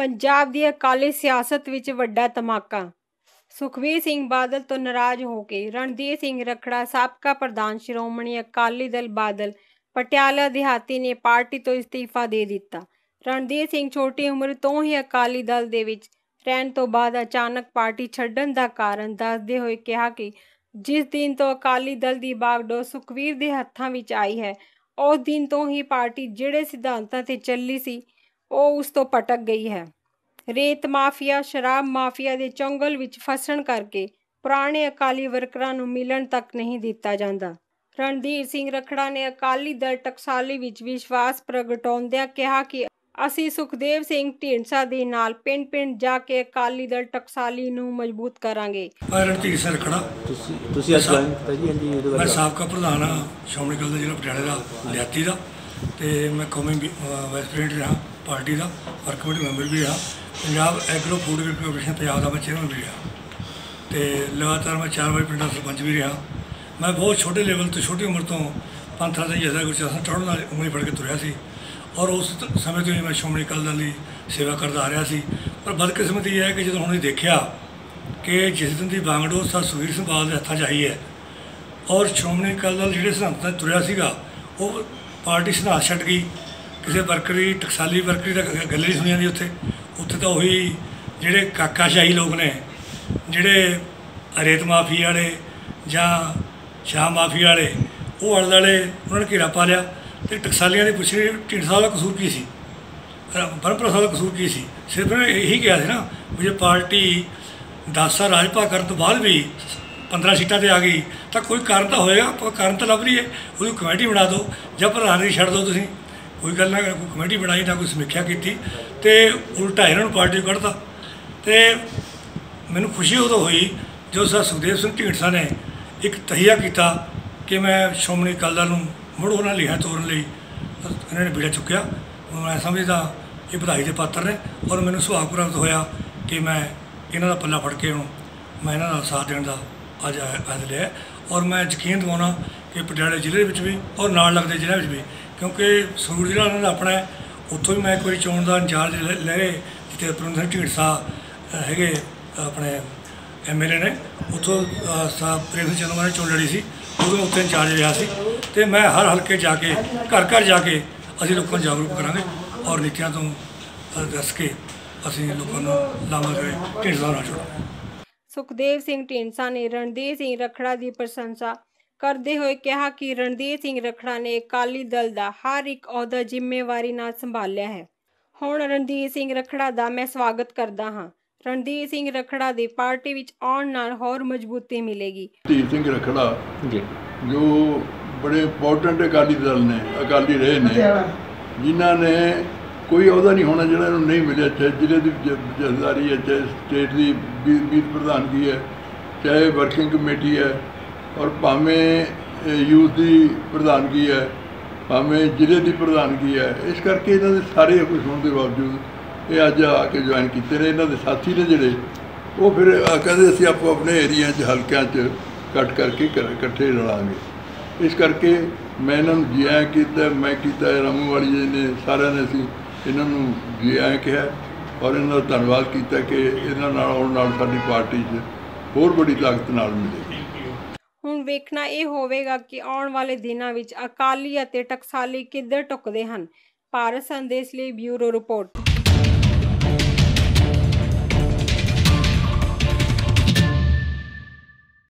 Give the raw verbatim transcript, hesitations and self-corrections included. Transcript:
पंजाब दी अकाली सियासत विच वड्डा धमाका। सुखबीर सिंह बादल तो नाराज हो के रणधीर सिंह रखड़ा साबका प्रधान श्रोमणी अकाली दल बादल पटियाला देहाती ने पार्टी तो इस्तीफा दे दिता। रणधीर सिंह छोटी उम्र तो ही अकाली दल दे विच रहन तो बाद अचानक पार्टी छड्डण दा कारण दसदे होए कहा कि जिस दिन तो अकाली दल दी बागडोर सुखबीर दे हत्थां विच आई है उस दिन तो ही पार्टी जिहड़े सिद्धांतां ते चली सी ਉਹ ਉਸ ਤੋਂ ਭਟਕ ਗਈ ਹੈ। ਰੇਤ ਮਾਫੀਆ ਸ਼ਰਾਬ ਮਾਫੀਆ ਦੇ ਚੁੰਗਲ ਵਿੱਚ ਫਸਣ ਕਰਕੇ ਪੁਰਾਣੇ ਅਕਾਲੀ ਵਰਕਰਾਂ ਨੂੰ ਮਿਲਣ ਤੱਕ ਨਹੀਂ ਦਿੱਤਾ ਜਾਂਦਾ। ਰਣਧੀਰ ਸਿੰਘ ਰੱਖੜਾ ਨੇ ਅਕਾਲੀ ਦਲ ਟਕਸਾਲੀ ਵਿੱਚ ਵਿਸ਼ਵਾਸ ਪ੍ਰਗਟਾਉਂਦਿਆਂ ਕਿਹਾ ਕਿ ਅਸੀਂ ਸੁਖਦੇਵ ਸਿੰਘ ਢੀਂਡਸਾ ਦੇ ਨਾਲ ਪਿੰਡ ਪਿੰਡ ਜਾ ਕੇ ਅਕਾਲੀ ਦਲ ਟਕਸਾਲੀ ਨੂੰ ਮਜ਼ਬੂਤ ਕਰਾਂਗੇ। ਰਣਧੀਰ ਸਿੰਘ ਰੱਖੜਾ ਤੁਸੀਂ ਤੁਸੀਂ ਅੱਜ ਜੁਆਇਨ ਕੀਤਾ ਜੀ? ਹਾਂਜੀ, ਇਹਦੇ ਬਾਰੇ ਮੈਂ ਸਾਬਕਾ ਪ੍ਰਧਾਨ ਹਾਂ ਸ਼੍ਰੋਮਣੀ ਅਕਾਲੀ ਦਲ ਜ਼ਿਲ੍ਹਾ ਪਟਿਆਲੇ ਦਾ ਲਿਆਤੀ ਦਾ, ਤੇ ਮੈਂ ਕੌਮੀ ਵਾਈਸ ਪ੍ਰੈਜ਼ੀਡੈਂਟ ਰਿਹਾ पार्टी का, वर्क कमेटी मैंबर भी रहा, Punjab agro food corporation Punjab का मैं चेयरमैन भी रहा, तो लगातार मैं चार बार पिंड सरपंच भी रहा। मैं बहुत छोटे लेवल तो छोटी उम्र तो पंथां का जैसा कुछ चढ़न वाली उंगली फड़ के तुरया सी, और उस समय तो ही मैं श्रोमणी अकाली दल की सेवा करता आ रहा सी। पर बदकिस्मती यह है कि जो हमने देखा कि जिस दिन की बांगडोर सा सुखबीर सिंह बादल के हत्थों च आई है, और श्रोमणी अकाली दल जो सिद्धांत तुरया सीगा वो पार्टी सिद्धांत छड्ड गई। किसी वर्करी टकसाली वर्करी का गल नहीं सुनी जाती उत्थे उत्थे तो उही जिहड़े काकाशाही लोग ने, जिहड़े रेत माफी वाले जां शाह माफी वाले, वो आले दुआले उन्होंने घेरा पा लिया। तो टकसालियां की पुछी ढींडसा का कसूर की सी, परमपुरा साहब का कसूर की सी? सिर्फ उन्होंने यही कहा था ना भी जो पार्टी दस साल राज भाग करने तो बाद भी पंद्रह सीटां ते आ गई तो कोई कारण तो होएगा, कारण तो लभ रही है, उसकी कमेटी बना दो जां प्रधानगी छड्ड दो। तुसीं कोई गल ना कोई कमेटी बनाई ना कोई समीक्षा की, तो उल्टा इन्हों पार्टी कढ़ता। तो मैनू खुशी उदों हुई जो सर सुखदेव सिंह ढींडसा ने एक तहिया किया कि मैं श्रोमणी अकाली दल मुड़ उन्होंने लिखा तोड़न लई इन्होंने बीड़ा चुक्या। मैं समझदा ये बधाई के पात्र ने, और मैनू सुभाग प्राप्त होया कि मैं इन्हों का पल्ला फड़ के मैं इन्हों का साथ देने का अज अज लिया। और मैं यकीन दिवाना कि पटियाले जिले में भी और नाल लगते जिले में भी, क्योंकि संगरूर जिला उन्होंने अपना है, उत्थों भी मैं एक बार चोण का इंचार्ज ले रहे जितने परमिंदर सिंह ढींडसा है अपने एम एल ए ने, उत्थों प्रेम सिंह चंदूमाने चोण लड़ी सी, उदों उत्थे इंचार्ज रहा सी। तो मैं हर हल्के जाके घर घर जाके असीं लोगों को जागरूक करांगे और नीतियां तो दस के असीं लोगों को लावांगे ढींडसा नाल जोड़ांगे। सुखदेव सिंह ढींडसा ने रणधीर सिंह रखड़ा की प्रशंसा करते हुए कहा कि रणधीर सिंह रखड़ा ने अकाली दल का हर एक अहुदा जिम्मेवारी नाल संभालिया है। हुण रणधीर सिंह रखड़ा का मैं स्वागत करता हाँ। रणधीर सिंह रखड़ा की पार्टी विच आउण नाल होर मजबूती मिलेगी। रणधीर सिंह रखड़ा जो बड़े इंपोर्टेंट अकाली दल ने अकाली रहे ने, जिन्हों ने कोई अहुदा नहीं होना जिन्होंने इन्हूं नहीं मिले, चाहे जिले की जथेदारी है, चाहे स्टेट की बीत प्रधानगी है, चाहे वर्किंग कमेटी है, और भावें यूथ की प्रधानगी है, भावें जिले की प्रधानगी है। इस करके इन्होंने सारे कुछ होने के बावजूद ये अज आके ज्वाइन किए ने। इन्होंने साथी ने जोड़े वो फिर कहते असीं आपो अपने एरिया हल्कों कट करके इकट्ठे रलांगे। इस करके मैं इन्होंने जी आया किया, मैं किया रामू वाली जी ने, सारे ने असीं इन्होंं जी आया कहा और इन्हों का धन्यवाद किया कि इन्हों आउण नाल साडी पार्टी च होर बड़ी ताकत नाल मिलेगी। ਹੁਣ ਵੇਖਣਾ ਇਹ ਹੋਵੇਗਾ ਕਿ ਆਉਣ ਵਾਲੇ ਦਿਨਾਂ ਵਿੱਚ ਅਕਾਲੀ ਅਤੇ ਟਕਸਾਲੀ ਕਿੱਧਰ ਢੁੱਕਦੇ ਹਨ। ਭਾਰਤ ਸੰਦੇਸ਼ ਲਈ ਬਿਊਰੋ ਰਿਪੋਰਟ।